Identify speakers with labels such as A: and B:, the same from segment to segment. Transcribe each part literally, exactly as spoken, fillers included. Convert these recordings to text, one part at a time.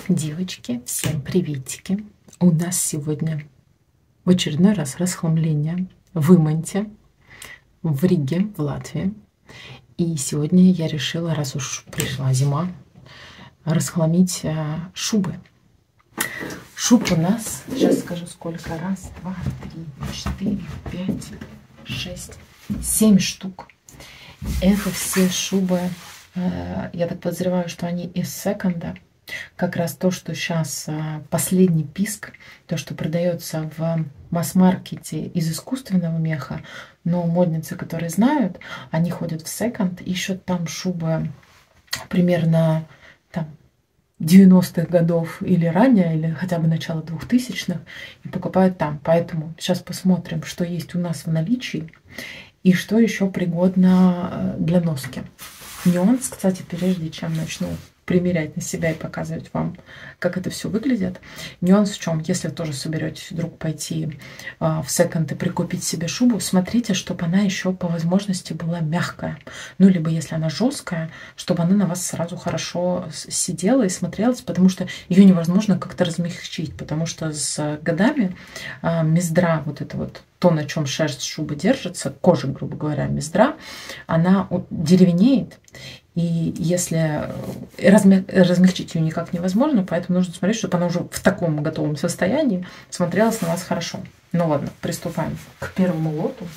A: Девочки, всем приветики! У нас сегодня в очередной раз расхламление в Иманте, в Риге, в Латвии. И сегодня я решила, раз уж пришла зима, расхламить шубы. Шуб у нас, сейчас скажу сколько, раз, два, три, четыре, пять, шесть, семь штук. Это все шубы, я так подозреваю, что они из секонда. Как раз то, что сейчас последний писк, то, что продается в масс-маркете из искусственного меха, но модницы, которые знают, они ходят в секонд, ищут там шубы примерно там девяностых годов или ранее, или хотя бы начало двухтысячных, и покупают там. Поэтому сейчас посмотрим, что есть у нас в наличии и что еще пригодно для носки. Нюанс, кстати, прежде чем начну примерять на себя и показывать вам, как это все выглядит. Нюанс в чем? Если вы тоже соберетесь вдруг пойти э, в секонд и прикупить себе шубу, смотрите, чтобы она еще по возможности была мягкая. Ну, либо если она жесткая, чтобы она на вас сразу хорошо сидела и смотрелась, потому что ее невозможно как-то размягчить, потому что с годами э, мездра, вот это вот, то, на чем шерсть шубы держится, кожа, грубо говоря, мездра, она деревенеет. И если размягчить ее никак невозможно, поэтому нужно смотреть, чтобы она уже в таком готовом состоянии смотрелась на вас хорошо. Ну ладно, приступаем к первому лоту.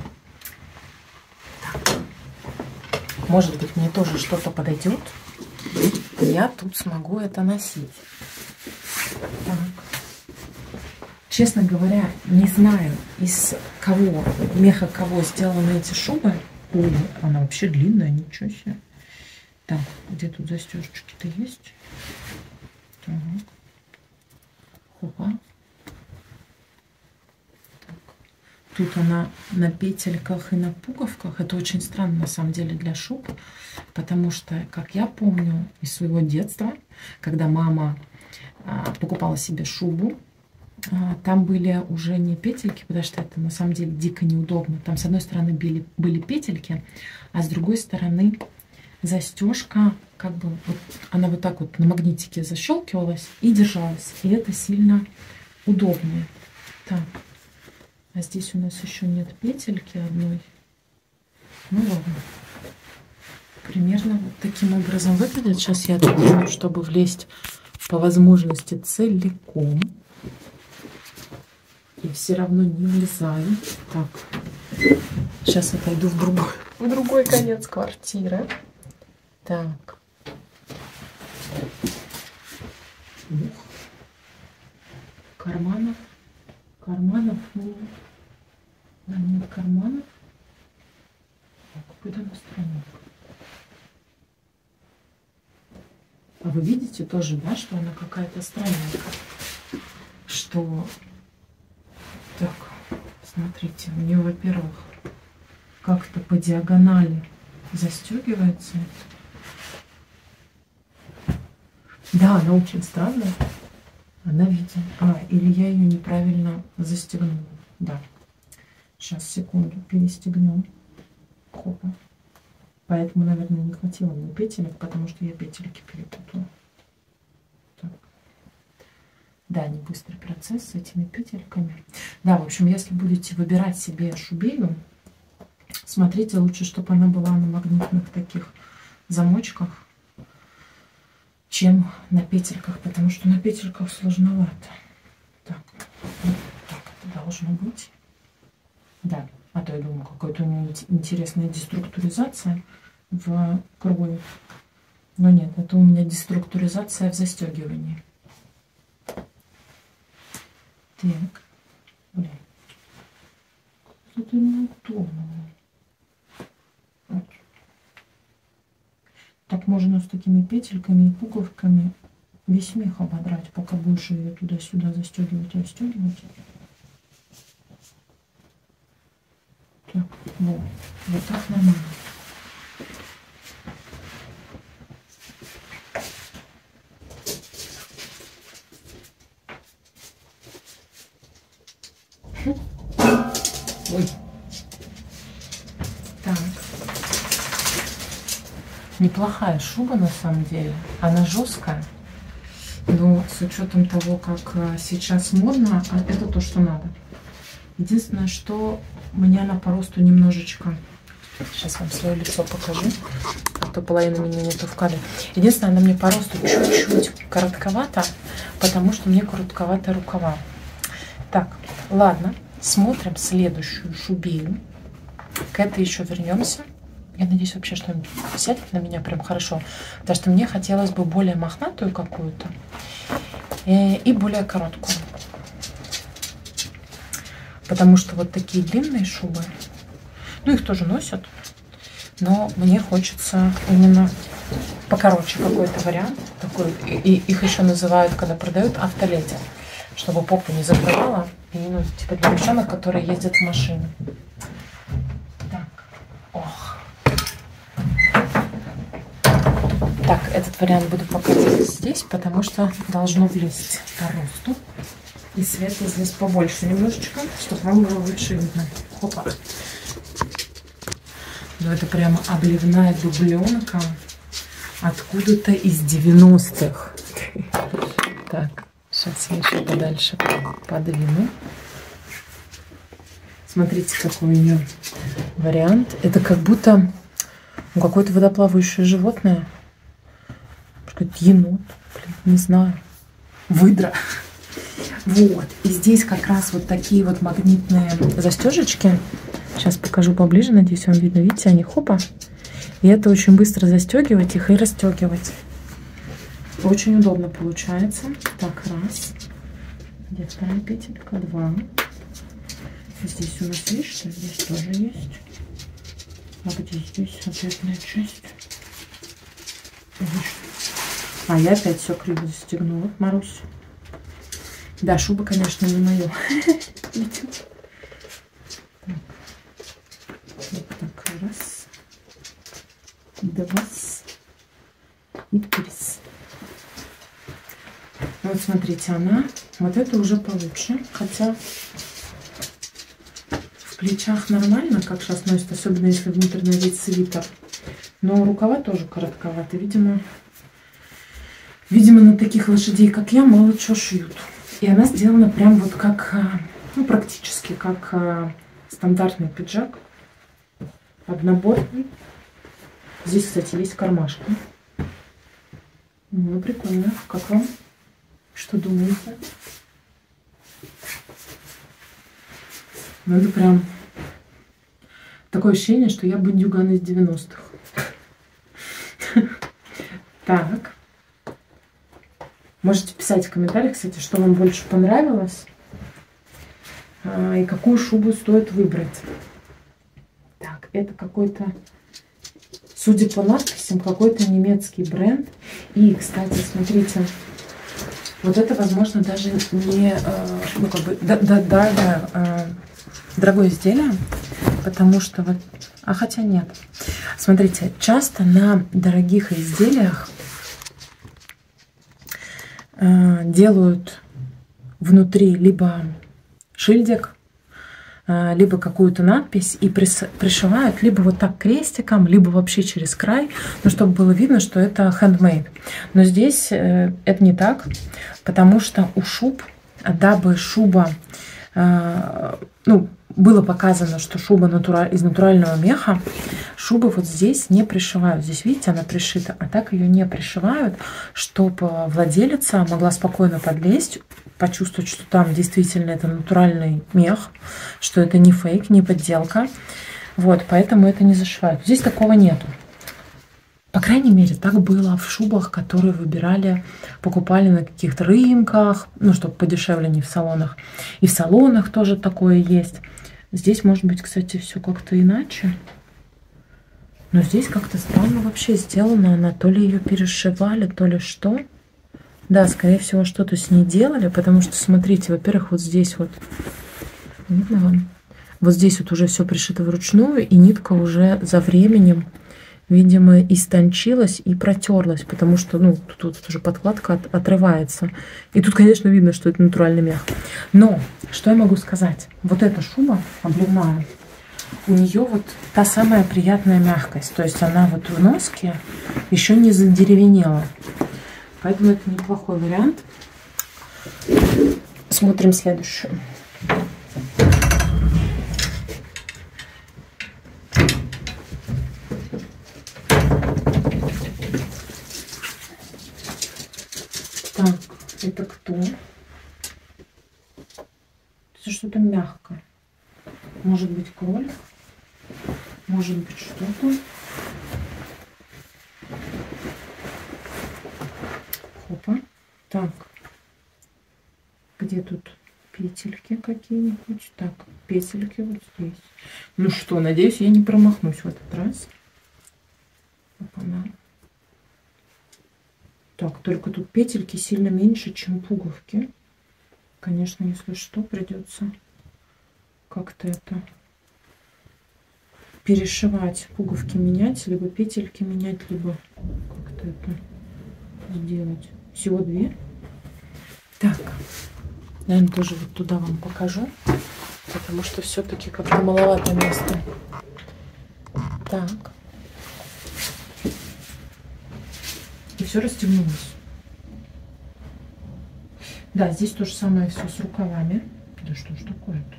A: Так. Может быть, мне тоже что-то подойдет. Я тут смогу это носить. Так. Честно говоря, не знаю, из кого, меха кого сделаны эти шубы. Ой, она вообще длинная, ничего себе. Так, где тут застежечки-то есть? Так. Хопа. Так. Тут она на петельках и на пуговках. Это очень странно на самом деле для шуб, потому что, как я помню из своего детства, когда мама а, покупала себе шубу, а, там были уже не петельки, потому что это на самом деле дико неудобно. Там с одной стороны были, были петельки, а с другой стороны застежка, как бы вот, она вот так вот на магнитике защелкивалась и держалась. И это сильно удобнее. Так, а здесь у нас еще нет петельки одной. Ну ладно. Примерно вот таким образом выглядит. Сейчас я открою, чтобы влезть по возможности целиком. И все равно не влезаю. Так, сейчас отойду в другой, в другой конец квартиры. Так. Ух. Карманов. Карманов. Ну, нет карманов. Куда настроение? А вы видите тоже, да, что она какая-то странненькая? Что... Так, смотрите, у нее, во-первых, как-то по диагонали застегивается. Да, она очень странная. Она, видимо... А, или я ее неправильно застегнула. Да. Сейчас, секунду, перестегну. Хопа. Поэтому, наверное, не хватило мне петелек, потому что я петельки перепутала. Так. Да, не быстрый процесс с этими петельками. Да, в общем, если будете выбирать себе шубею, смотрите лучше, чтобы она была на магнитных таких замочках, чем на петельках, потому что на петельках сложновато. Так, вот так это должно быть. Да, а то я думаю, какая-то у нее интересная деструктуризация в крови. Но нет, это у меня деструктуризация в застегивании. Так, блин, это неудобно. Вот. Так можно с такими петельками и пуговками весь мех ободрать, пока больше ее туда-сюда застегивать и расстегивать. Так, вот, вот так нормально. Ой. Так. Неплохая шуба на самом деле. Она жесткая. Но с учетом того, как сейчас модно, это то, что надо. Единственное, что мне она по росту немножечко... Сейчас вам свое лицо покажу, а то половина меня нету в кадре. Единственное, она мне по росту чуть-чуть коротковата, потому что мне коротковаты рукава. Так, ладно, смотрим следующую шубею. К этой еще вернемся. Я надеюсь, вообще что-нибудь сядет на меня прям хорошо. Потому что мне хотелось бы более мохнатую какую-то и, и более короткую. Потому что вот такие длинные шубы, ну их тоже носят, но мне хочется именно покороче какой-то вариант. Такой, и их еще называют, когда продают, автоледи, чтобы попу не закрывала. И, ну, типа для девчонок, которые ездят в машине. Так, ох. Так, этот вариант буду показывать здесь, потому что должно влезть по росту. И света здесь побольше немножечко, чтобы вам было лучше видно. Хопа. Ну это прямо обливная дубленка откуда-то из девяностых. Так, сейчас я еще подальше подвину. Смотрите, какой у нее вариант. Это как будто ну, какое-то водоплавающее животное. Какой-то енот, блин, не знаю. Выдра. Вот. И здесь как раз вот такие вот магнитные застежечки. Сейчас покажу поближе, надеюсь, вам видно. Видите, они хопа. И это очень быстро застегивать их и расстегивать. Очень удобно получается. Так, раз. Где вторая петелька? Два. Здесь у нас есть, что здесь тоже есть. А где здесь ответная часть? А, я опять все криво застегнула, Марусь. Да, шуба, конечно, не моя. Вот так, раз, два и три. Вот смотрите, она, вот это уже получше, хотя в плечах нормально, как сейчас носит, особенно если внутрь надеть свитер. Но рукава тоже коротковаты, видимо, видимо на таких лошадей, как я, мало чего шьют. И она сделана прям вот как, ну практически как стандартный пиджак. Однобортный. Здесь, кстати, есть кармашки. Ну, прикольно. Как вам? Что думаете? Ну, это прям такое ощущение, что я бандюган из девяностых. Так. Можете писать в комментариях, кстати, что вам больше понравилось. И какую шубу стоит выбрать. Так, это какой-то, судя по надписям, какой-то немецкий бренд. И, кстати, смотрите, вот это, возможно, даже не, ну, как бы, да, да, да, да, дорогое изделие, потому что вот, а хотя нет. Смотрите, часто на дорогих изделиях э, делают внутри либо шильдик, либо какую-то надпись и пришивают либо вот так крестиком, либо вообще через край, ну, чтобы было видно, что это handmade. Но здесь э, это не так, потому что у шуб, дабы шуба, э, ну, было показано, что шуба натура... из натурального меха, шубы вот здесь не пришивают. Здесь, видите, она пришита, а так ее не пришивают, чтобы владелица могла спокойно подлезть, почувствовать, что там действительно это натуральный мех, что это не фейк, не подделка. Вот, поэтому это не зашивают. Здесь такого нету. По крайней мере, так было в шубах, которые выбирали, покупали на каких-то рынках, ну, чтобы подешевле, не в салонах. И в салонах тоже такое есть. Здесь, может быть, кстати, все как-то иначе. Но здесь как-то странно вообще сделано. Она то ли ее перешивали, то ли что. Да, скорее всего, что-то с ней делали, потому что, смотрите, во-первых, вот здесь вот, видно вам? Вот здесь вот уже все пришито вручную, и нитка уже за временем, видимо, истончилась и протерлась, потому что, ну, тут, тут уже подкладка от, отрывается. И тут, конечно, видно, что это натуральный мех. Но, что я могу сказать? Вот эта шуба обливная, у нее вот та самая приятная мягкость, то есть она вот в носке еще не задеревенела. Поэтому это неплохой вариант. Смотрим следующую. Так, это кто? Это что-то мягкое. Может быть, кролик? Может быть, что-то. Хопа. Так. Где тут петельки какие-нибудь? Так, петельки вот здесь. Ну что, надеюсь, я не промахнусь в этот раз. Опа-на. Так, только тут петельки сильно меньше, чем пуговки. Конечно, если что, придется как-то это перешивать, пуговки менять, либо петельки менять, либо как-то это сделать. Всего две. Так, наверное, тоже вот туда вам покажу, потому что все-таки как-то маловато места. Так. И все расстегнулось. Да, здесь то же самое все с рукавами. Да что ж такое-то?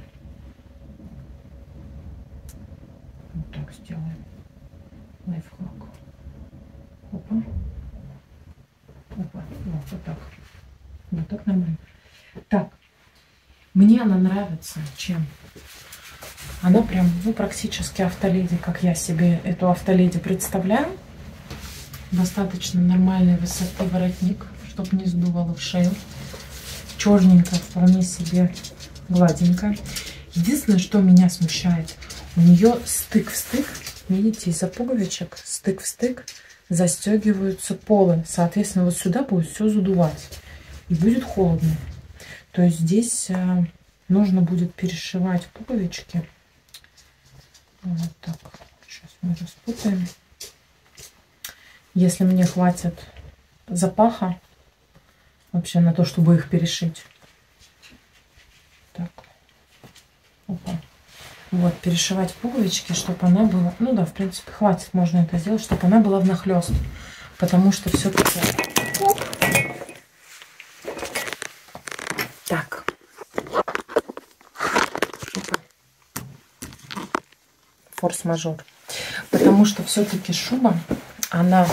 A: Вот так сделаем. Лайфхак. Опа. Опа. Вот, вот так. Вот так нормально. Так. Мне она нравится чем? Она прям, ну, практически автоледи, как я себе эту автоледи представляю. Достаточно нормальной высоты воротник, чтобы не сдувало в шею. Черненькая, вполне себе гладенькая. Единственное, что меня смущает, у нее стык в стык, видите, из-за пуговичек стык в стык застегиваются полы. Соответственно, вот сюда будет все задувать и будет холодно. То есть здесь э, нужно будет перешивать пуговички. Вот так. Сейчас мы распутаем. Если мне хватит запаха вообще на то, чтобы их перешить. Так. Опа. Вот, перешивать пуговички, чтобы она была... Ну да, в принципе, хватит, можно это сделать, чтобы она была внахлёст. Потому что все-таки... Так. Форс-мажор. Потому что все-таки шуба, она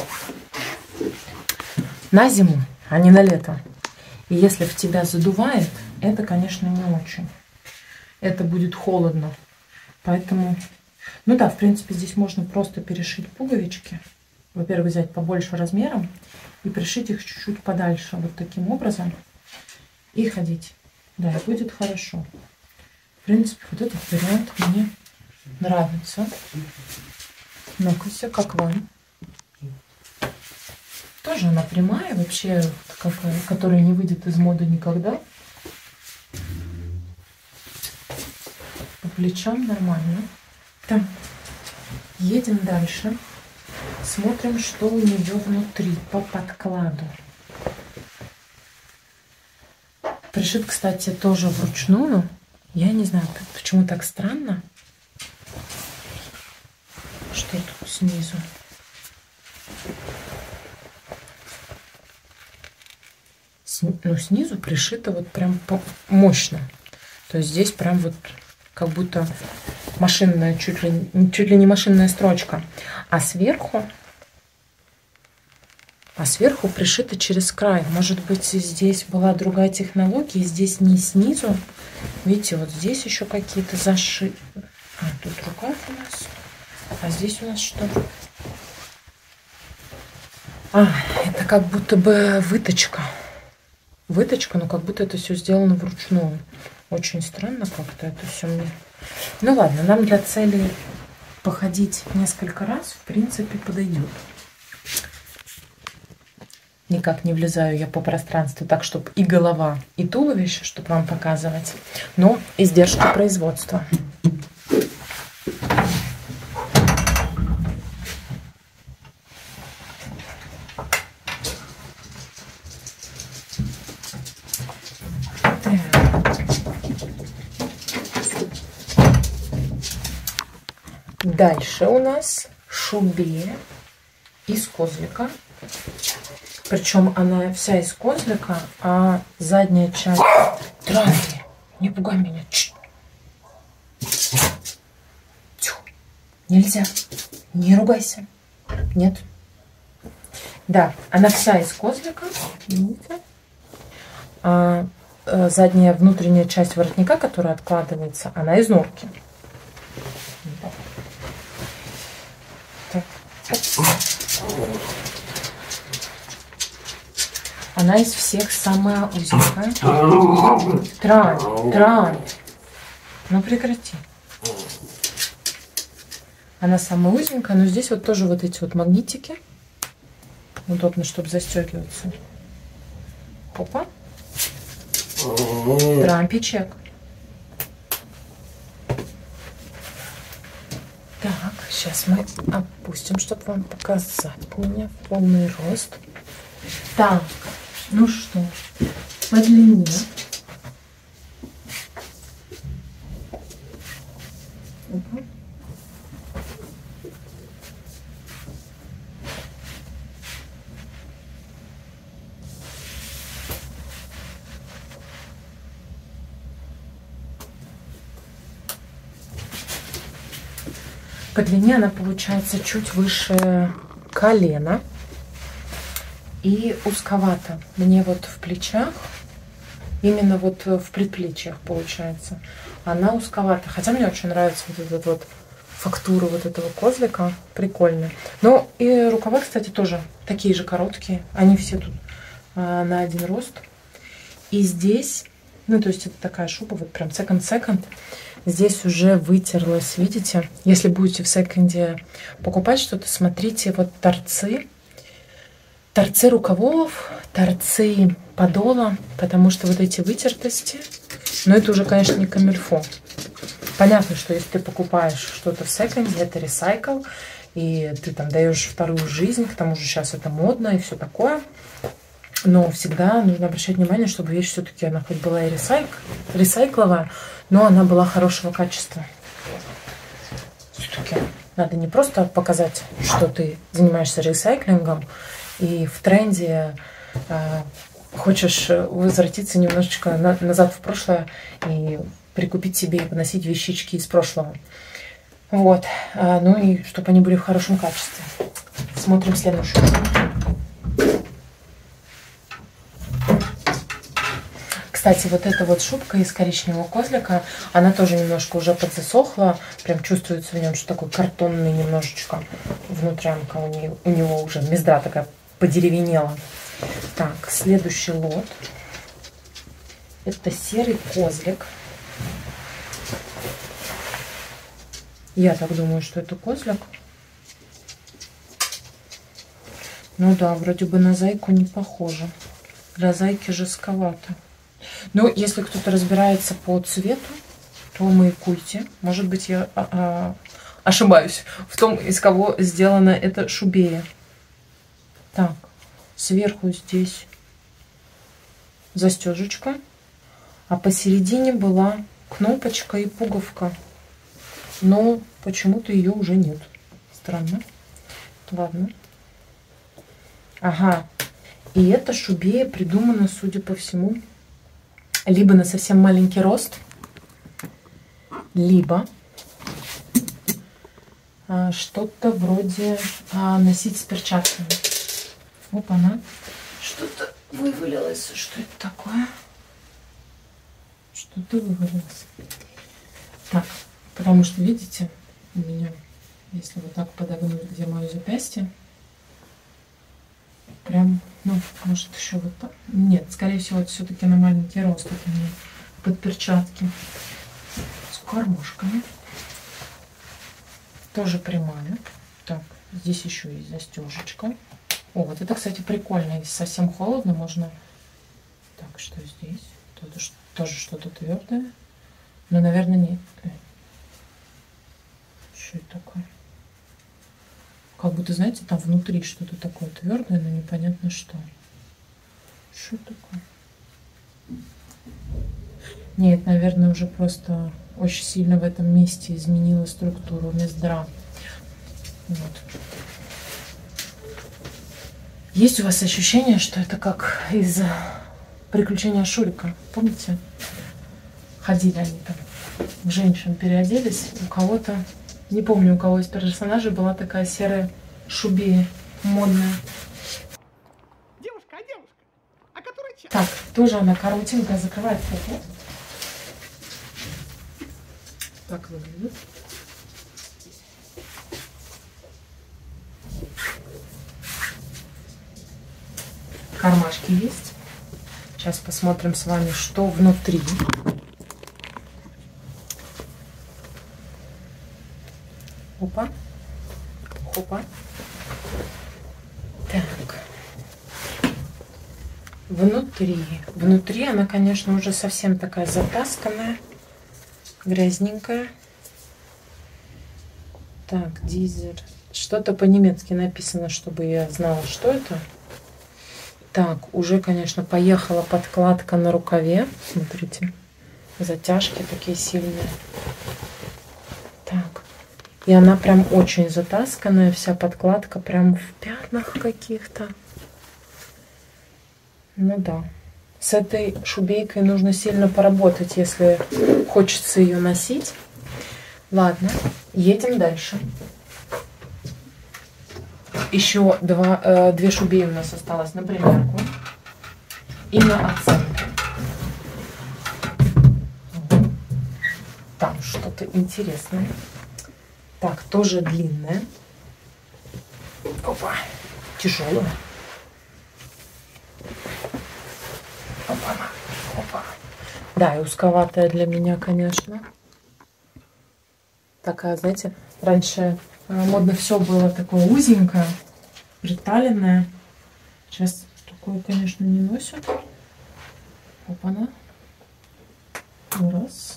A: на зиму, а не на лето. И если в тебя задувает, это, конечно, не очень. Это будет холодно. Поэтому, ну да, в принципе, здесь можно просто перешить пуговички. Во-первых, взять побольше размером и пришить их чуть-чуть подальше. Вот таким образом. И ходить. Да, и будет хорошо. В принципе, вот этот вариант мне нравится. Ну-ка, как вам? Тоже она прямая, вообще какая, которая не выйдет из моды никогда. По плечам нормально. Так, едем дальше. Смотрим, что у нее внутри по подкладу. Пришит, кстати, тоже вручную. Я не знаю, почему так странно. Что тут снизу? Ну, снизу пришито вот прям мощно. То есть здесь прям вот как будто машинная, чуть ли, чуть ли не машинная строчка. А сверху, а сверху пришито через край. Может быть, здесь была другая технология, и здесь не снизу. Видите, вот здесь еще какие-то заши... А, тут рукав у нас. А здесь у нас что? А, это как будто бы выточка. Выточка, но как будто это все сделано вручную. Очень странно как-то это все мне. Ну ладно, нам для цели походить несколько раз, в принципе, подойдет. Никак не влезаю я по пространству так, чтобы и голова, и туловище, чтобы вам показывать. Но издержки производства. Дальше у нас шубе из козлика. Причем она вся из козлика, а задняя часть... Транки, не пугай меня. Тьфу. Нельзя. Не ругайся. Нет. Да, она вся из козлика. Видите? А задняя внутренняя часть воротника, которая откладывается, она из норки. Так. Она из всех самая узенькая. Трань, Трань. Ну прекрати. Она самая узенькая, но здесь вот тоже вот эти вот магнитики. Удобно, чтобы застегиваться. Опа. Трампичек. Так, сейчас мы опустим, чтобы вам показать меня в полный рост. Так, ну что, по длине. Опа. По длине она получается чуть выше колена и узковато. Мне вот в плечах, именно вот в предплечьях получается, она узковата. Хотя мне очень нравится вот эта вот фактура вот этого козлика, прикольно. Ну и рукава, кстати, тоже такие же короткие, они все тут а, на один рост. И здесь, ну то есть это такая шуба, вот прям секонд-секонд. Здесь уже вытерлась, видите? Если будете в секонде покупать что-то, смотрите, вот торцы. Торцы рукавов, торцы подола, потому что вот эти вытертости, но это уже, конечно, не камильфо. Понятно, что если ты покупаешь что-то в секонде, это ресайкл, и ты там даешь вторую жизнь, к тому же сейчас это модно и все такое. Но всегда нужно обращать внимание, чтобы вещь все-таки она хоть была и ресайк, ресайкловая, но она была хорошего качества. Все-таки надо не просто показать, что ты занимаешься ресайклингом, и в тренде э, хочешь возвратиться немножечко на, назад в прошлое и прикупить себе и поносить вещички из прошлого. Вот. А, ну и чтобы они были в хорошем качестве. Смотрим следующую. Кстати, вот эта вот шубка из коричневого козлика, она тоже немножко уже подзасохла. Прям чувствуется в нем, что такой картонный немножечко внутрянка у него, у него уже мездра такая подеревенела. Так, следующий лот. Это серый козлик. Я так думаю, что это козлик. Ну да, вроде бы на зайку не похоже. Для зайки жестковато. Но если кто-то разбирается по цвету, то маякуйте. Может быть, я а, а, ошибаюсь в том, из кого сделана эта шубея. Так, сверху здесь застежечка, а посередине была кнопочка и пуговка. Но почему-то ее уже нет. Странно. Ладно. Ага. И эта шубея придумана, судя по всему, либо на совсем маленький рост, либо а, что-то вроде а, носить с перчатками. Опа-на. Что-то вывалилось. Что это такое? Что-то вывалилось. Так, потому что, видите, у меня, если вот так подогнуть, где мое запястье, прям, ну, может, еще вот так. Нет, скорее всего, это все-таки на маленький рост. Это мне под перчатки. С кармашками. Тоже прямая. Так, здесь еще есть застежечка. О, вот это, кстати, прикольно. Если совсем холодно, можно... Так, что здесь? Тут тоже что-то твердое. Но, наверное, нет. Что это такое? Как будто, знаете, там внутри что-то такое твердое, но непонятно что. Что такое? Нет, наверное, уже просто очень сильно в этом месте изменила структуру мездра. Вот. Есть у вас ощущение, что это как из «Приключения Шурика»? Помните? Ходили они там, в женщин переоделись. У кого-то, не помню, у кого из персонажей была такая серая шубея модная.
B: Девушка, а девушка? А который час?
A: Так, тоже она коротенькая, закрывает фото. Так выглядит. Кармашки есть. Сейчас посмотрим с вами, что внутри. Опа. Опа. Так. Внутри. Внутри она, конечно, уже совсем такая затасканная, грязненькая. Так, дизель. Что-то по-немецки написано, чтобы я знала, что это. Так, уже, конечно, поехала подкладка на рукаве. Смотрите, затяжки такие сильные. Так, и она прям очень затасканная, вся подкладка прям в пятнах каких-то. Ну да, с этой шубейкой нужно сильно поработать, если хочется ее носить. Ладно, едем дальше. Еще два, э, две шубеи у нас осталось на примерку и на оценку. Там что-то интересное. Так, тоже длинная. Опа, тяжелая. Опа, опа. Да, и узковатая для меня, конечно. Такая, знаете, раньше модно все было такое узенькое, приталенное. Сейчас такое, конечно, не носят. Опа-на. Раз.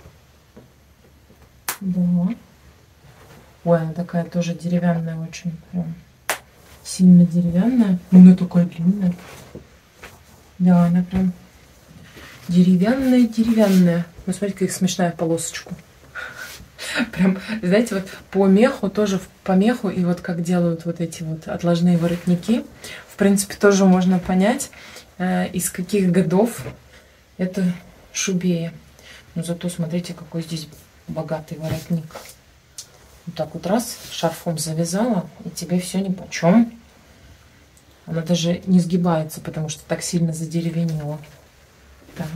A: Два. Ой, она такая тоже деревянная очень. Прям сильно деревянная. Но она такая длинная. Да, она прям деревянная-деревянная. Ну, смотрите, как смешная полосочку. Прям, знаете, вот по меху, тоже по меху, и вот как делают вот эти вот отложные воротники, в принципе, тоже можно понять, э, из каких годов это шубея. Но зато смотрите, какой здесь богатый воротник. Вот так вот раз шарфом завязала, и тебе все нипочем. Она даже не сгибается, потому что так сильно задеревенела. Так.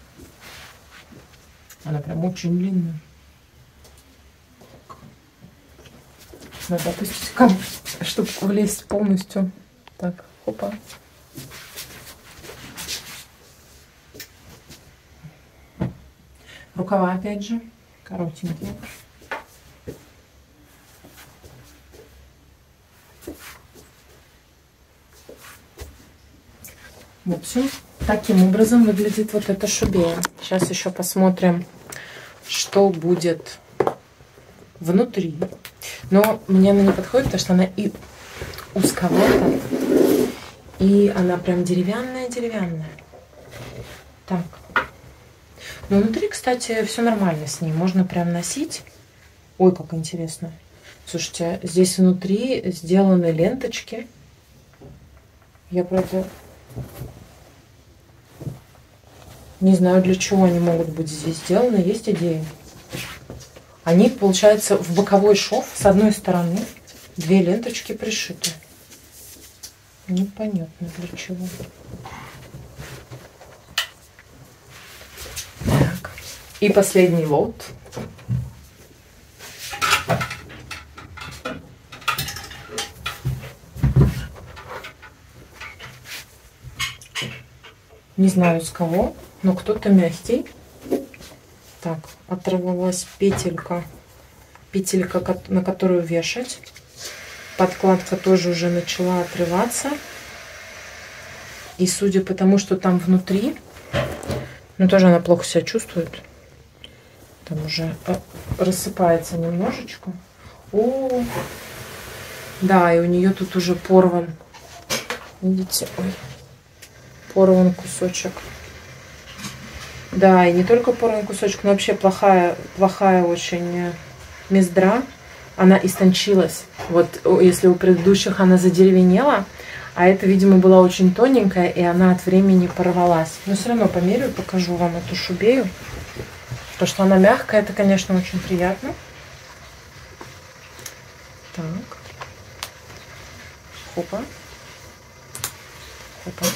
A: Она прям очень длинная. Надо опустить камеру, чтобы влезть полностью. Так, опа. Рукава, опять же, коротенькие. В общем, таким образом выглядит вот эта шубея. Сейчас еще посмотрим, что будет внутри. Но мне она не подходит, потому что она и узковата, и она прям деревянная-деревянная. Так. Но внутри, кстати, все нормально с ней. Можно прям носить. Ой, как интересно. Слушайте, здесь внутри сделаны ленточки. Я, правда, не знаю, для чего они могут быть здесь сделаны. Есть идеи? Они, получается, в боковой шов с одной стороны две ленточки пришиты. Непонятно для чего. Так. И последний лот. Не знаю с кого, но кто-то мягкий. Так, оторвалась петелька, петелька, на которую вешать. Подкладка тоже уже начала отрываться. И судя по тому, что там внутри, ну тоже она плохо себя чувствует. Там уже рассыпается немножечко. О, да, и у нее тут уже порван. Видите, ой, порван кусочек. Да, и не только порван кусочек, но вообще плохая, плохая очень мездра. Она истончилась. Вот если у предыдущих она задеревенела, А это, видимо, была очень тоненькая, и она от времени порвалась. Но все равно померяю, покажу вам эту шубею. То, что она мягкая, это, конечно, очень приятно. Так. Хопа. Хопа.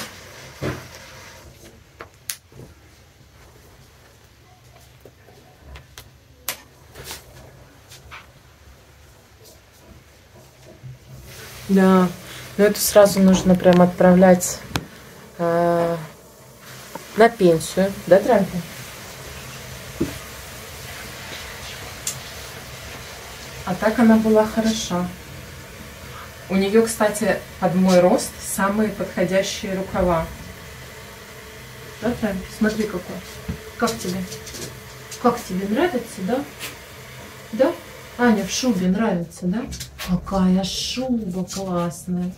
A: Да, но это сразу нужно прям отправлять э, на пенсию, да, Трампи? А так она была хороша. У нее, кстати, под мой рост самые подходящие рукава. Да, Трампи? Смотри какой. Как тебе? Как тебе нравится, да? Да? Аня в шубе нравится, да? Какая шуба классная.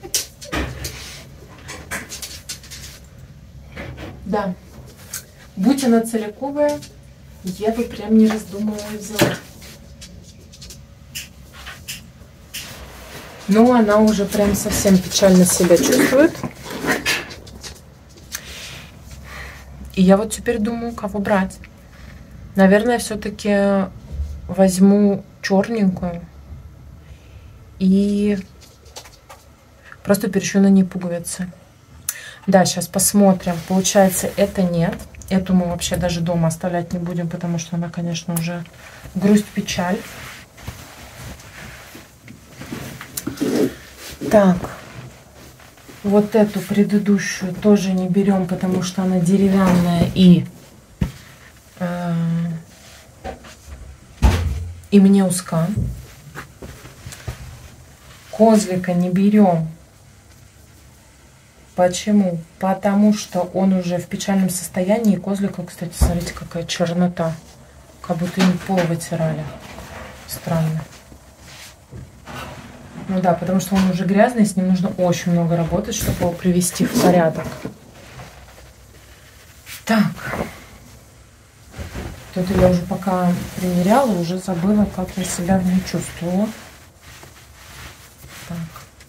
A: Да. Будь она целиковая, я бы прям не раздумывая взяла. Но она уже прям совсем печально себя чувствует. И я вот теперь думаю, кого брать. Наверное, все-таки возьму черненькую и просто перещу на ней пуговицы. Да, сейчас посмотрим. Получается, это нет. Эту мы вообще даже дома оставлять не будем, потому что она, конечно, уже грусть, печаль. Так, вот эту предыдущую тоже не берем, потому что она деревянная и э, и мне узка. Козлика не берем. Почему? Потому что он уже в печальном состоянии. И козлика, кстати, смотрите, какая чернота. Как будто им пол вытирали. Странно. Ну да, потому что он уже грязный, с ним нужно очень много работать, чтобы его привести в порядок. Так. Тут я уже пока примеряла, уже забыла, как я себя в ней чувствовала. Так.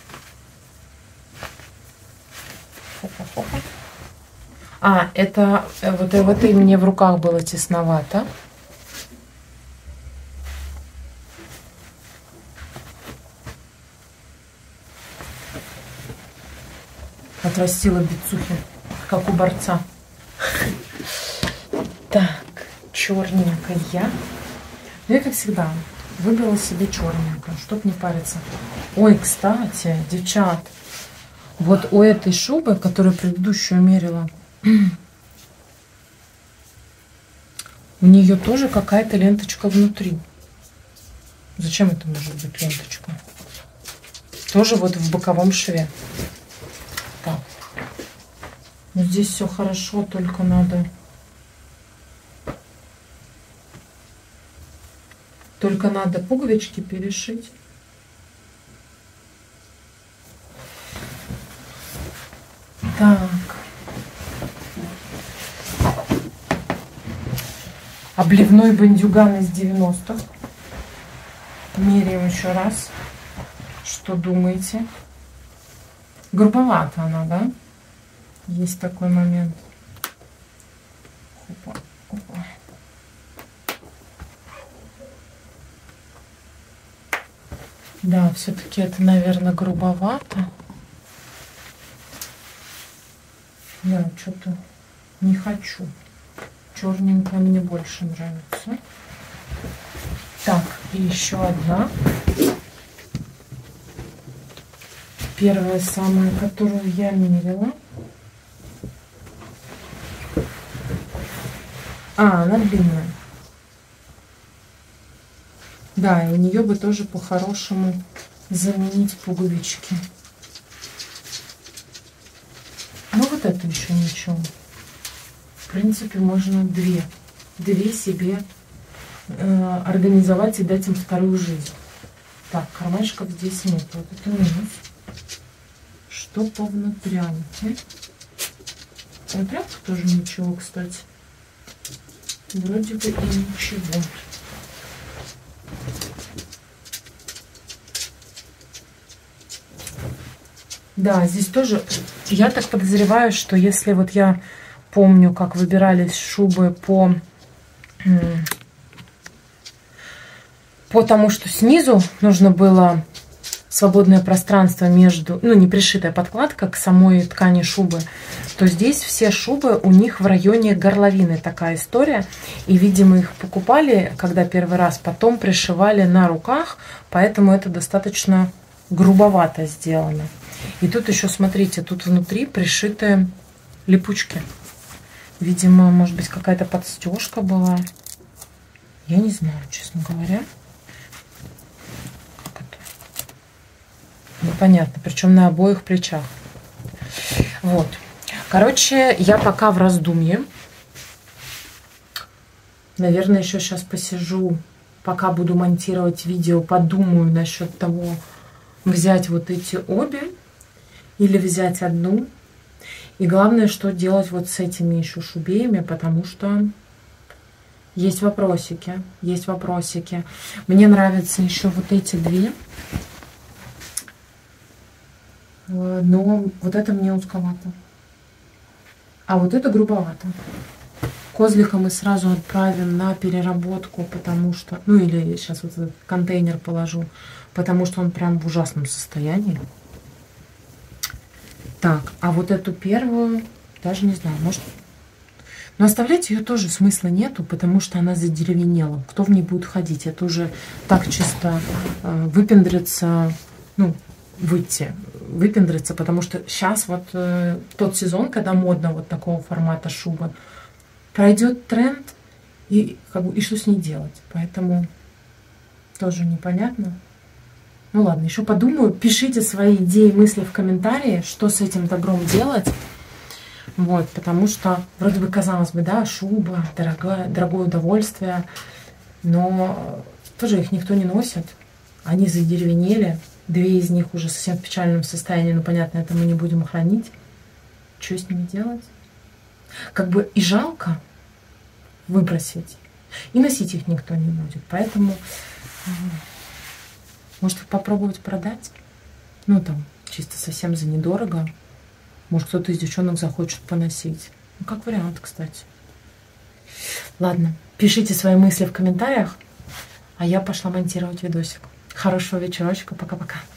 A: Хопа-хопа. А, это вот, вот и мне в руках было тесновато. Отрастила бицухи, как у борца. Так, черненькая. Ну, я, как всегда, выбрала себе черненькую, чтоб не париться. Ой, кстати, девчат, вот у этой шубы, которую предыдущую мерила, у нее тоже какая-то ленточка внутри. Зачем это может быть ленточка? Тоже вот в боковом шве. Так. Ну, здесь все хорошо, только надо... Только надо пуговички перешить. Так. Обливной бандюган из девяностых. Меряем еще раз. Что думаете? Грубовато она, да? Есть такой момент. Опа, опа. Да, все-таки это, наверное, грубовато. Я что-то не хочу. Черненькая мне больше нравится. Так, и еще одна. Первая самая, которую я мерила. А, она длинная. Да, и у нее бы тоже по-хорошему заменить пуговички. Ну вот это еще ничего. В принципе, можно две. Две себе э, организовать и дать им вторую жизнь. Так, кармашков здесь нет. Вот это минус. Что по внутрянке? Внутрянка тоже ничего, кстати. Вроде бы и ничего. Да, здесь тоже, я так подозреваю, что если вот я помню, как выбирались шубы по, по тому, что снизу нужно было свободное пространство между, ну, не пришитая подкладка к самой ткани шубы, то здесь все шубы у них в районе горловины такая история. И, видимо, их покупали, когда первый раз, потом пришивали на руках, поэтому это достаточно грубовато сделано. И тут еще, смотрите, тут внутри пришиты липучки. Видимо, может быть, какая-то подстежка была. Я не знаю, честно говоря. Как это? Непонятно. Причем на обоих плечах. Вот. Короче, я пока в раздумье. Наверное, еще сейчас посижу, пока буду монтировать видео, подумаю насчет того, взять вот эти обе или взять одну. И главное, что делать вот с этими еще шубеями, потому что есть вопросики. Есть вопросики. Мне нравятся еще вот эти две. Но вот это мне узковато. А вот это грубовато. Козлика мы сразу отправим на переработку, потому что... Ну, или сейчас вот этот контейнер положу, потому что он прям в ужасном состоянии. Так, а вот эту первую, даже не знаю, может... Но оставлять ее тоже смысла нету, потому что она задеревенела. Кто в ней будет ходить? Это уже так чисто э, выпендриться, ну, выйти, выпендриться, потому что сейчас вот э, тот сезон, когда модно вот такого формата шуба, пройдет тренд, и, как бы, и что с ней делать? Поэтому тоже непонятно. Ну ладно, еще подумаю. Пишите свои идеи, мысли в комментарии, что с этим добром делать. Вот, потому что, вроде бы, казалось бы, да, шуба, дорогое, дорогое удовольствие, но тоже их никто не носит. Они задеревенели. Две из них уже совсем в печальном состоянии, но, понятно, это мы не будем хранить. Что с ними делать? Как бы и жалко выбросить, и носить их никто не будет. Поэтому, может, попробовать продать? Ну, там, чисто совсем за недорого. Может, кто-то из девчонок захочет поносить. Ну, как вариант, кстати. Ладно, пишите свои мысли в комментариях, а я пошла монтировать видосик. Хорошего вечерочка, пока-пока.